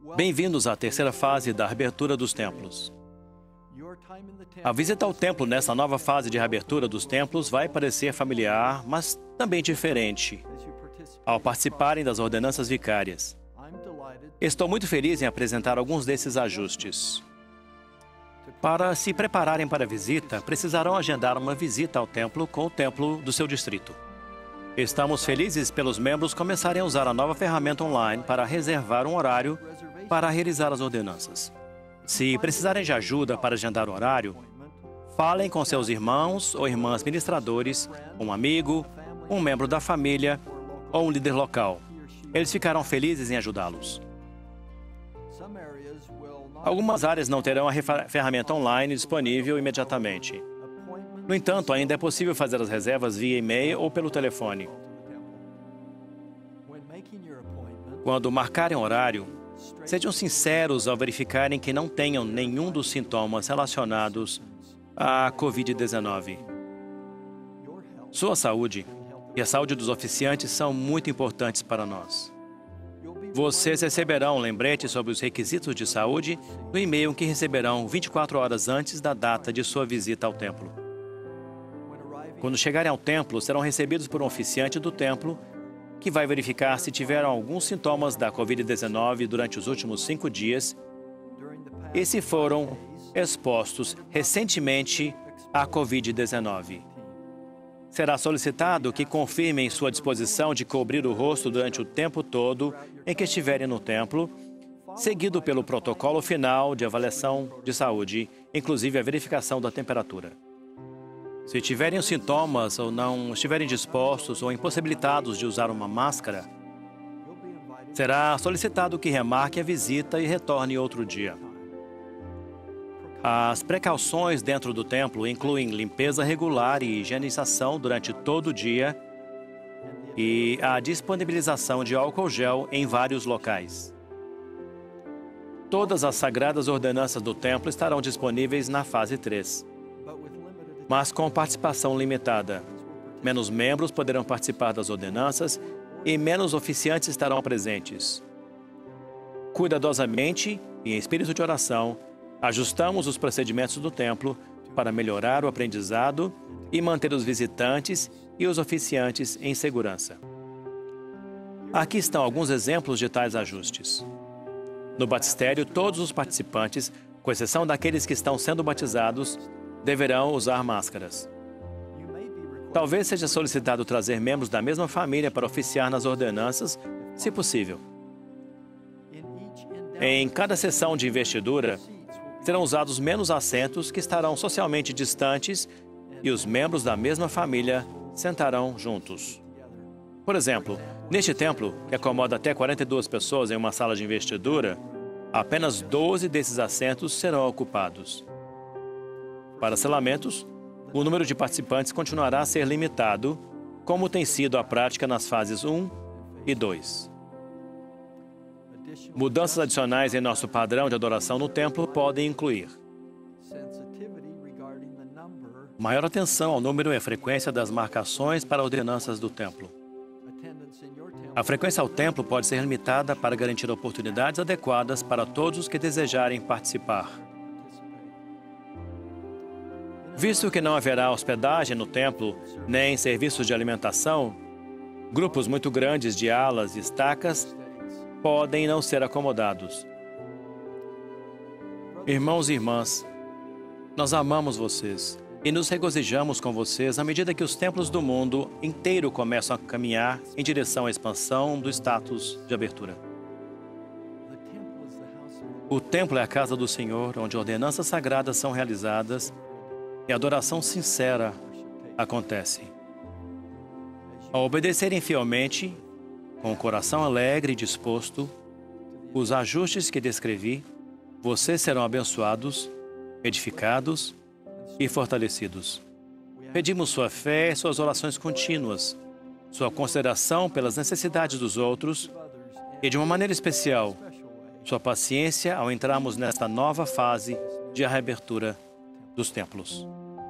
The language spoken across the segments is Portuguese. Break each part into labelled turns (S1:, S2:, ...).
S1: Bem-vindos à terceira fase da reabertura dos templos. A visita ao templo nessa nova fase de reabertura dos templos vai parecer familiar, mas também diferente, ao participarem das ordenanças vicárias. Estou muito feliz em apresentar alguns desses ajustes. Para se prepararem para a visita, precisarão agendar uma visita ao templo com o templo do seu distrito. Estamos felizes pelos membros começarem a usar a nova ferramenta online para reservar um horário para realizar as ordenanças. Se precisarem de ajuda para agendar o horário, falem com seus irmãos ou irmãs ministradores, um amigo, um membro da família ou um líder local. Eles ficarão felizes em ajudá-los. Algumas áreas não terão a ferramenta online disponível imediatamente. No entanto, ainda é possível fazer as reservas via e-mail ou pelo telefone. Quando marcarem horário, sejam sinceros ao verificarem que não tenham nenhum dos sintomas relacionados à Covid-19. Sua saúde e a saúde dos oficiantes são muito importantes para nós. Vocês receberão um lembrete sobre os requisitos de saúde no e-mail que receberão 24 horas antes da data de sua visita ao templo. Quando chegarem ao templo, serão recebidos por um oficiante do templo que vai verificar se tiveram alguns sintomas da Covid-19 durante os últimos 5 dias e se foram expostos recentemente à Covid-19. Será solicitado que confirmem sua disposição de cobrir o rosto durante o tempo todo em que estiverem no templo, seguido pelo protocolo final de avaliação de saúde, inclusive a verificação da temperatura. Se tiverem os sintomas ou não estiverem dispostos ou impossibilitados de usar uma máscara, será solicitado que remarque a visita e retorne outro dia. As precauções dentro do templo incluem limpeza regular e higienização durante todo o dia e a disponibilização de álcool gel em vários locais. Todas as sagradas ordenanças do templo estarão disponíveis na fase 3. Mas com participação limitada. Menos membros poderão participar das ordenanças e menos oficiantes estarão presentes. Cuidadosamente e em espírito de oração, ajustamos os procedimentos do templo para melhorar o aprendizado e manter os visitantes e os oficiantes em segurança. Aqui estão alguns exemplos de tais ajustes. No batistério, todos os participantes, com exceção daqueles que estão sendo batizados, deverão usar máscaras. Talvez seja solicitado trazer membros da mesma família para oficiar nas ordenanças, se possível. Em cada sessão de investidura, serão usados menos assentos que estarão socialmente distantes e os membros da mesma família sentarão juntos. Por exemplo, neste templo, que acomoda até 42 pessoas em uma sala de investidura, apenas 12 desses assentos serão ocupados. Para selamentos, o número de participantes continuará a ser limitado, como tem sido a prática nas fases 1 e 2. Mudanças adicionais em nosso padrão de adoração no templo podem incluir maior atenção ao número e à frequência das marcações para ordenanças do templo. A frequência ao templo pode ser limitada para garantir oportunidades adequadas para todos os que desejarem participar. Visto que não haverá hospedagem no templo, nem serviços de alimentação, grupos muito grandes de alas e estacas podem não ser acomodados. Irmãos e irmãs, nós amamos vocês e nos regozijamos com vocês à medida que os templos do mundo inteiro começam a caminhar em direção à expansão do status de abertura. O templo é a casa do Senhor, onde ordenanças sagradas são realizadas e a adoração sincera acontece. Ao obedecerem fielmente, com o coração alegre e disposto, os ajustes que descrevi, vocês serão abençoados, edificados e fortalecidos. Pedimos sua fé e suas orações contínuas, sua consideração pelas necessidades dos outros e, de uma maneira especial, sua paciência ao entrarmos nesta nova fase de reabertura dos templos.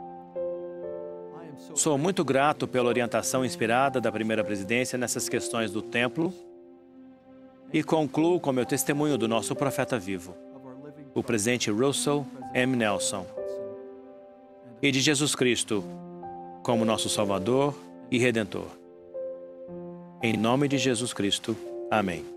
S1: Sou muito grato pela orientação inspirada da primeira presidência nessas questões do templo E concluo com meu testemunho do nosso profeta vivo, o presidente Russell M. Nelson, e de Jesus Cristo como nosso Salvador e Redentor. Em nome de Jesus Cristo. Amém.